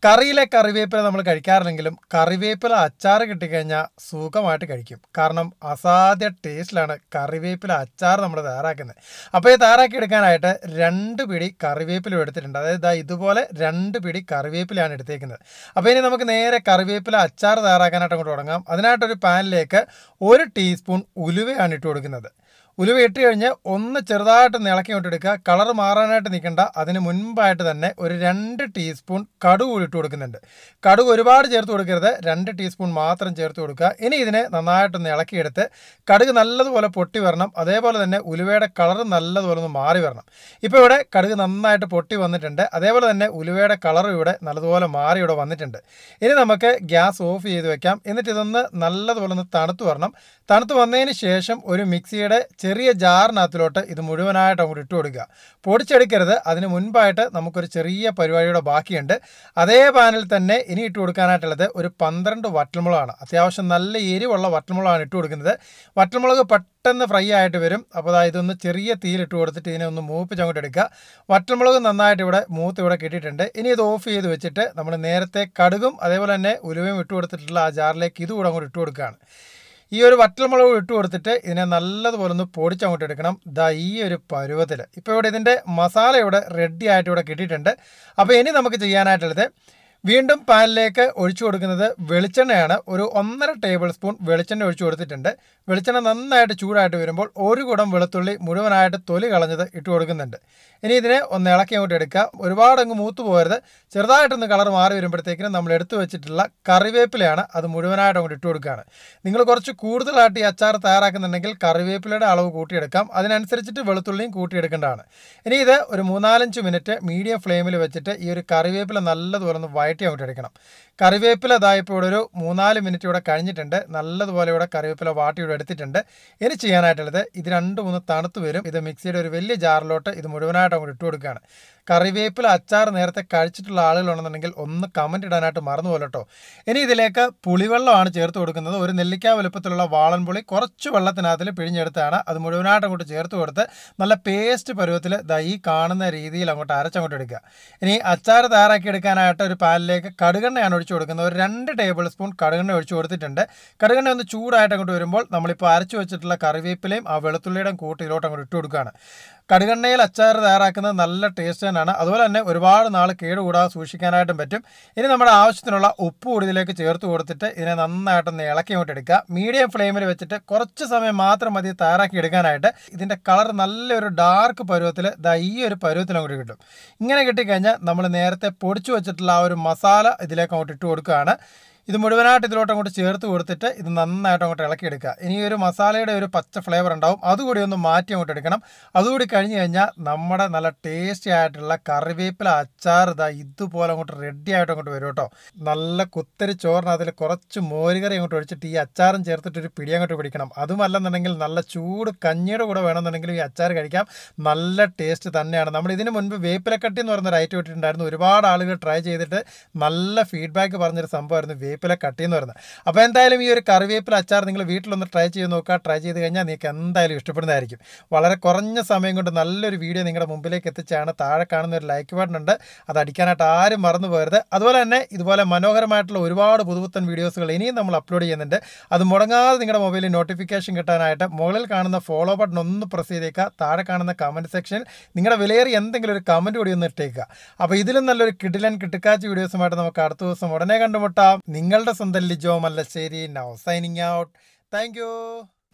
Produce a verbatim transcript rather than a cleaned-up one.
കറിയിലെ കറിവേപ്പില നമ്മൾ കഴിക്കാറില്ലെങ്കിലും കറിവേപ്പില അച്ചാർ കിട്ടിക്കഴിഞ്ഞാൽ സുഖമായിട്ട് കഴിക്കും. കാരണം അസാധ്യ ടേസ്റ്റിലാണ് കറിവേപ്പില അച്ചാർ നമ്മൾ തയ്യാറാക്കുന്നത്. അപ്പോൾ ഈ തയ്യാറാക്കി എടുക്കാനായിട്ട് രണ്ട് പിടി കറിവേപ്പില എടുത്തിട്ടുണ്ട്. അതായത് ഇതുപോലെ രണ്ട് പിടി കറിവേപ്പിലാണ് എടുത്തേക്കുന്നത്. അപ്പോൾ ഇനി നമുക്ക് നേരെ കറിവേപ്പില അച്ചാർ തയ്യാറാക്കാനായിട്ട് അങ്ങോട്ട് തുടങ്ങാം. അതിനായിട്ടൊരു പാനിലേക്ക് ഒരു ടീസ്പൂൺ ഉലുവയാണ് ഇട്ട് കൊടുക്കുന്നത്. ഉലുവ ഇട്ട് കഴിഞ്ഞ് ഒന്ന് ചെറുതായിട്ട് ഇളക്കി കൊണ്ടെടുക്കുക. കളർ മാറാനായിട്ട് നിൽക്കേണ്ട. അതിന് മുൻപായിട്ട് തന്നെ ഒരു രണ്ട് ടീസ്പൂൺ കടുക് കൂടി ഇട്ട് കൊടുക്കുന്നുണ്ട്. കടുക് ഒരുപാട് ചേർത്ത് കൊടുക്കരുത്, രണ്ട് ടീസ്പൂൺ മാത്രം ചേർത്ത് കൊടുക്കുക. ഇനി ഇതിനെ നന്നായിട്ടൊന്ന് ഇളക്കിയെടുത്ത് കടുക് നല്ലതുപോലെ പൊട്ടി വരണം. അതേപോലെ തന്നെ ഉലുവയുടെ കളർ നല്ലതുപോലെ ഒന്ന് മാറി വരണം. ഇപ്പോൾ ഇവിടെ കടുക് നന്നായിട്ട് പൊട്ടി വന്നിട്ടുണ്ട്. അതേപോലെ തന്നെ ഉലുവയുടെ കളർ ഇവിടെ നല്ലതുപോലെ മാറി ഇവിടെ വന്നിട്ടുണ്ട്. ഇനി നമുക്ക് ഗ്യാസ് ഓഫ് ചെയ്ത് വെക്കാം. എന്നിട്ട് ഇതൊന്ന് നല്ലതുപോലെ ഒന്ന് തണുത്ത് വരണം. തണുത്ത് വന്നതിന് ശേഷം ഒരു മിക്സിയുടെ ചെറിയ ജാറിനകത്തിലോട്ട് ഇത് മുഴുവനായിട്ട് അങ്ങോട്ട് ഇട്ട് കൊടുക്കുക. പൊടിച്ചെടുക്കരുത്. അതിന് മുൻപായിട്ട് നമുക്കൊരു ചെറിയ പരിപാടിയുടെ ബാക്കിയുണ്ട്. അതേ പാനിൽ തന്നെ ഇനി ഇട്ട് കൊടുക്കാനായിട്ടുള്ളത് ഒരു പന്ത്രണ്ട് വറ്റൽമുളകാണ്. അത്യാവശ്യം നല്ല എരിവുള്ള വറ്റൽമുളകാണ് ഇട്ട് കൊടുക്കുന്നത്. വറ്റൽമുളക് പെട്ടെന്ന് ഫ്രൈ ആയിട്ട് വരും. അപ്പോൾ അതായത് ഇതൊന്ന് ചെറിയ തീയിലിട്ട് കൊടുത്തിട്ട് ഇതിനെ ഒന്ന് മൂപ്പിച്ച് അങ്ങോട്ട് എടുക്കുക. വറ്റൽമുളക് നന്നായിട്ട് ഇവിടെ മൂത്ത് ഇവിടെ കിട്ടിയിട്ടുണ്ട്. ഇനി ഇത് ഓഫ് ചെയ്ത് വെച്ചിട്ട് നമ്മൾ നേരത്തെ കടുകും അതേപോലെ തന്നെ ഉലുവയും ഇട്ട് കൊടുത്തിട്ടുള്ള ആ ജാറിലേക്ക് ഇതുകൂടെ അങ്ങോട്ട് ഇട്ട് കൊടുക്കുകയാണ്. ഈ ഒരു വറ്റൽമുളക് ഇട്ട് കൊടുത്തിട്ട് ഇതിനെ നല്ലതുപോലെ ഒന്ന് പൊടിച്ചങ്ങോട്ട് എടുക്കണം. ദാ ഈ ഒരു പരുവത്തിൽ ഇപ്പോൾ ഇവിടെ ഇതിൻ്റെ മസാല ഇവിടെ റെഡി ആയിട്ട് ഇവിടെ കിട്ടിയിട്ടുണ്ട്. അപ്പോൾ ഇനി നമുക്ക് ചെയ്യാനായിട്ടുള്ളത് വീണ്ടും പാനിലേക്ക് ഒഴിച്ചു കൊടുക്കുന്നത് വെളിച്ചെണ്ണയാണ്. ഒരു ഒന്നര ടേബിൾ സ്പൂൺ വെളിച്ചെണ്ണ ഒഴിച്ചു കൊടുത്തിട്ടുണ്ട്. വെളിച്ചെണ്ണ നന്നായിട്ട് ചൂടായിട്ട് വരുമ്പോൾ ഒരു കുടം വെളുത്തുള്ളി മുഴുവനായിട്ട് തൊലി കളഞ്ഞത് ഇട്ട് കൊടുക്കുന്നുണ്ട്. ഇനി ഇതിനെ ഒന്ന് ഇളക്കി അങ്ങോട്ട് എടുക്കുക. ഒരുപാട് അങ്ങ് മൂത്ത് പോകരുത്. ചെറുതായിട്ടൊന്ന് കളർ മാറി വരുമ്പോഴത്തേക്കിനും നമ്മൾ എടുത്തു വെച്ചിട്ടുള്ള കറിവേപ്പിലയാണ് അത് മുഴുവനായിട്ട് അങ്ങോട്ട് ഇട്ട് കൊടുക്കുകയാണ്. നിങ്ങൾ കുറച്ച് കൂടുതലായിട്ട് ഈ അച്ചാർ തയ്യാറാക്കുന്നുണ്ടെങ്കിൽ കറിവേപ്പിലയുടെ അളവ് കൂട്ടിയെടുക്കാം. അതിനനുസരിച്ചിട്ട് വെളുത്തുള്ളിയും കൂട്ടിയെടുക്കേണ്ടതാണ്. ഇനി ഇത് ഒരു മൂന്നാലഞ്ച് മിനിറ്റ് മീഡിയം ഫ്ലെയിമിൽ വെച്ചിട്ട് ഈ ഒരു കറിവേപ്പില നല്ലതുപോലെ ഒന്ന് വഴറ്റി അങ്ങോട്ട് എടുക്കണം. കറിവേപ്പില ഇതായപ്പോൾ ഇവിടെ ഒരു മൂന്നാല് മിനിറ്റ് ഇവിടെ കഴിഞ്ഞിട്ടുണ്ട്. നല്ലതുപോലെ ഇവിടെ കറിവേപ്പില വാട്ടി ഇവിടെ എടുത്തിട്ടുണ്ട്. ഇനി ചെയ്യാനായിട്ടുള്ളത് ഇത് രണ്ട് മൂന്ന് തണുത്ത് വരും. ഇത് മിക്സിയുടെ ഒരു വലിയ ജാറിലോട്ട് ഇത് മുഴുവനായിട്ട് അങ്ങോട്ട് ഇട്ട് കൊടുക്കുകയാണ്. കറിവേപ്പില അച്ചാർ നേരത്തെ കഴിച്ചിട്ടുള്ള ആളുകളുണ്ടെന്നുണ്ടെങ്കിൽ ഒന്ന് കമൻറ്റ് ഇടാനായിട്ട് മറന്നു പോലെ കേട്ടോ. ഇനി ഇതിലേക്ക് പുളിവെള്ളമാണ് ചേർത്ത് കൊടുക്കുന്നത്. ഒരു നെല്ലിക്ക വലുപ്പത്തിലുള്ള വാളൻപുളി കുറച്ച് വെള്ളത്തിനകത്തിൽ പിഴിഞ്ഞെടുത്താണ് അത് മുഴുവനായിട്ട് അങ്ങോട്ട് ചേർത്ത് കൊടുത്ത് നല്ല പേസ്റ്റ് പരുവത്തിൽ ദാ ഈ കാണുന്ന രീതിയിൽ അങ്ങോട്ട് അരച്ചങ്ങോട്ട് എടുക്കുക. ഇനി അച്ചാർ തയ്യാറാക്കി എടുക്കാനായിട്ട് ഒരു പാനിലേക്ക് കടുകെണ്ണയാണ് ഒഴിച്ചു കൊടുക്കുന്നത്. ഒരു രണ്ട് ടേബിൾ സ്പൂൺ കടുകെണ്ണ ഒഴിച്ചു കൊടുത്തിട്ടുണ്ട്. കടുകെണ്ണ ഒന്ന് ചൂടായിട്ട് അങ്ങോട്ട് വരുമ്പോൾ നമ്മളിപ്പോൾ അരച്ചു വെച്ചിട്ടുള്ള കറിവേപ്പിലയും ആ വെളുത്തുള്ളിയുടെയും കൂട്ടിലോട്ട് അങ്ങോട്ട് ഇട്ട് കൊടുക്കുകയാണ്. കടുകെണ്ണയിൽ അച്ചാർ തയ്യാറാക്കുന്നത് നല്ല ടേസ്റ്റ് തന്നെയാണ്. അതുപോലെ തന്നെ ഒരുപാട് നാൾ കേടുകൂടാതെ സൂക്ഷിക്കാനായിട്ടും പറ്റും. ഇനി നമ്മുടെ ആവശ്യത്തിനുള്ള ഉപ്പ് കൂടി ഇതിലേക്ക് ചേർത്ത് കൊടുത്തിട്ട് ഇതിനെ നന്നായിട്ടൊന്ന് ഇളക്കി അങ്ങോട്ട് എടുക്കുക. മീഡിയം ഫ്ലെയിമിൽ വെച്ചിട്ട് കുറച്ച് സമയം മാത്രം മതി തയ്യാറാക്കി എടുക്കാനായിട്ട്. ഇതിൻ്റെ കളർ നല്ലൊരു ഡാർക്ക് പരുവത്തിൽ ദാ ഈ ഒരു പരുവത്തിൽ അങ്ങോട്ട് കിട്ടും. ഇങ്ങനെ കിട്ടിക്കഴിഞ്ഞാൽ നമ്മൾ നേരത്തെ പൊടിച്ചു വെച്ചിട്ടുള്ള ആ ഒരു മസാല ഇതിലേക്ക് അങ്ങോട്ട് ഇട്ട് കൊടുക്കുകയാണ്. ഇത് മുഴുവനായിട്ട് ഇതിലോട്ട് അങ്ങോട്ട് ചേർത്ത് കൊടുത്തിട്ട് ഇത് നന്നായിട്ട് അങ്ങോട്ട് ഇളക്കിയെടുക്കുക. ഇനി ഒരു മസാലയുടെ ഒരു പച്ച ഫ്ലേവർ ഉണ്ടാവും, അതുകൂടി ഒന്ന് മാറ്റി അങ്ങോട്ട് എടുക്കണം. അതുകൂടി കഴിഞ്ഞ് കഴിഞ്ഞാൽ നമ്മുടെ നല്ല ടേസ്റ്റി ആയിട്ടുള്ള കറിവേപ്പില അച്ചാർ ഇതാ ഇതുപോലെ അങ്ങോട്ട് റെഡി ആയിട്ട് അങ്ങോട്ട് വരും കേട്ടോ. നല്ല കുത്തരി ചോറിന് അതിൽ കുറച്ച് മോരുകറി അങ്ങോട്ട് ഒഴിച്ചിട്ട് ഈ അച്ചാറും ചേർത്തിട്ട് ഒരു പിടി അങ്ങോട്ട് പിടിക്കണം. അതുമല്ലെന്നുണ്ടെങ്കിൽ നല്ല ചൂട് കഞ്ഞിയുടെ കൂടെ വേണമെന്നുണ്ടെങ്കിൽ ഈ അച്ചാർ കഴിക്കാം. നല്ല ടേസ്റ്റ് തന്നെയാണ്. നമ്മൾ ഇതിന് മുൻപ് വേപ്പിലക്കട്ടി എന്ന് പറയുന്ന ഒരു ഐറ്റം ഇട്ടിട്ടുണ്ടായിരുന്നു. ഒരുപാട് ആളുകൾ ട്രൈ ചെയ്തിട്ട് നല്ല ഫീഡ്ബാക്ക് പറഞ്ഞൊരു സംഭവമായിരുന്നു വേപ്പില കട്ടി എന്ന് പറയുന്നത്. അപ്പോൾ എന്തായാലും ഈ ഒരു കറിവേപ്പില അച്ചാർ നിങ്ങൾ വീട്ടിലൊന്ന് ട്രൈ ചെയ്ത് നോക്കുക. ട്രൈ ചെയ്ത് കഴിഞ്ഞാൽ നിങ്ങൾക്ക് എന്തായാലും ഇഷ്ടപ്പെടുന്നതായിരിക്കും. വളരെ കുറഞ്ഞ സമയം കൊണ്ട് നല്ലൊരു വീഡിയോ നിങ്ങളുടെ മുമ്പിലേക്ക് എത്തിച്ചാണ്. താഴെ കാണുന്ന ഒരു ലൈക്ക് ബട്ടൺ ഉണ്ട്, അത് അടിക്കാനായിട്ട് ആരും മറന്നു പോകരുത്. അതുപോലെ തന്നെ ഇതുപോലെ മനോഹരമായിട്ടുള്ള ഒരുപാട് പുതുപുത്തൻ വീഡിയോസുകൾ ഇനിയും നമ്മൾ അപ്ലോഡ് ചെയ്യുന്നുണ്ട്. അത് മുടങ്ങാതെ നിങ്ങളുടെ മൊബൈലിൽ നോട്ടിഫിക്കേഷൻ കിട്ടാനായിട്ട് മുകളിൽ കാണുന്ന ഫോളോ ബട്ടൺ ഒന്ന് പ്രസ് ചെയ്തേക്കുക. താഴെ കാണുന്ന കമൻറ്റ് സെക്ഷനിൽ നിങ്ങളുടെ വിലയേറിയ എന്തെങ്കിലും ഒരു കമൻറ്റ് കൂടി ഒന്ന് ഇട്ടേക്കുക. അപ്പോൾ ഇതിലും നല്ലൊരു കിടിലൻ കിട്ടുക്കാച്ചി വീഡിയോസുമായിട്ട് നമുക്ക് അടുത്ത ദിവസം ഉടനെ കണ്ടുമുട്ടാം. നിങ്ങളുടെ സ്വന്തം Lijo Mallassery, now signing out. Thank U.